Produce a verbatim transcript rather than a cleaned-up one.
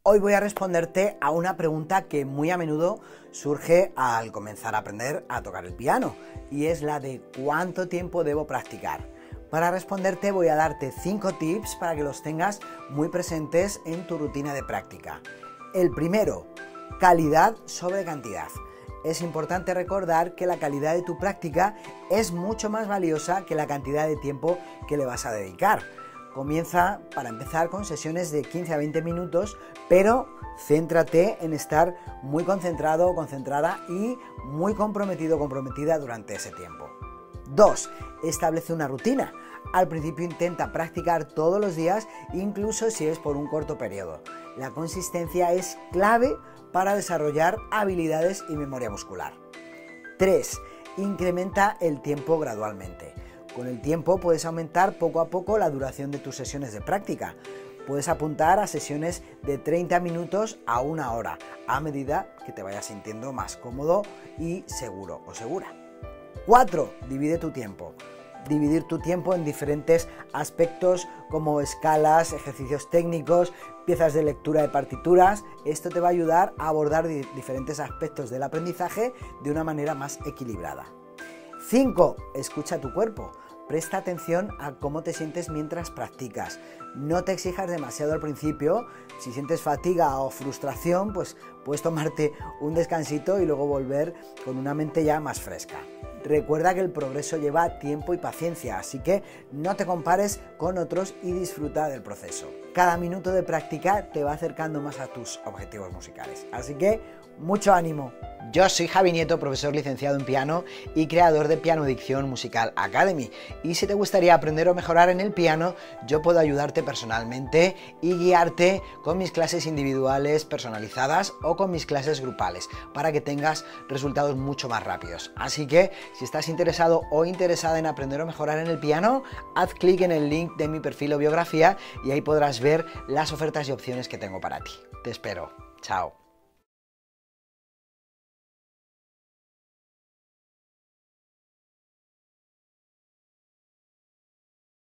Hoy voy a responderte a una pregunta que muy a menudo surge al comenzar a aprender a tocar el piano, y es la de ¿cuánto tiempo debo practicar? Para responderte voy a darte cinco tips para que los tengas muy presentes en tu rutina de práctica. El primero, calidad sobre cantidad. Es importante recordar que la calidad de tu práctica es mucho más valiosa que la cantidad de tiempo que le vas a dedicar. Comienza, para empezar, con sesiones de quince a veinte minutos, pero céntrate en estar muy concentrado o concentrada y muy comprometido o comprometida durante ese tiempo. dos. Establece una rutina. Al principio intenta practicar todos los días, incluso si es por un corto periodo. La consistencia es clave para desarrollar habilidades y memoria muscular. tres. Incrementa el tiempo gradualmente. Con el tiempo puedes aumentar poco a poco la duración de tus sesiones de práctica. Puedes apuntar a sesiones de treinta minutos a una hora, a medida que te vayas sintiendo más cómodo y seguro o segura. cuatro. Divide tu tiempo. Dividir tu tiempo en diferentes aspectos como escalas, ejercicios técnicos, piezas de lectura de partituras. Esto te va a ayudar a abordar diferentes aspectos del aprendizaje de una manera más equilibrada. cinco. Escucha tu cuerpo. Presta atención a cómo te sientes mientras practicas. No te exijas demasiado al principio. Si sientes fatiga o frustración, pues puedes tomarte un descansito y luego volver con una mente ya más fresca. Recuerda que el progreso lleva tiempo y paciencia, así que no te compares con otros y disfruta del proceso. Cada minuto de práctica te va acercando más a tus objetivos musicales, así que mucho ánimo. Yo soy Javi Nieto, profesor licenciado en piano y creador de Piano Dicción Musical Academy, y si te gustaría aprender o mejorar en el piano, yo puedo ayudarte personalmente y guiarte con mis clases individuales personalizadas o con mis clases grupales para que tengas resultados mucho más rápidos. Así que si estás interesado o interesada en aprender o mejorar en el piano, haz clic en el link de mi perfil o biografía y ahí podrás ver las ofertas y opciones que tengo para ti. Te espero. Chao.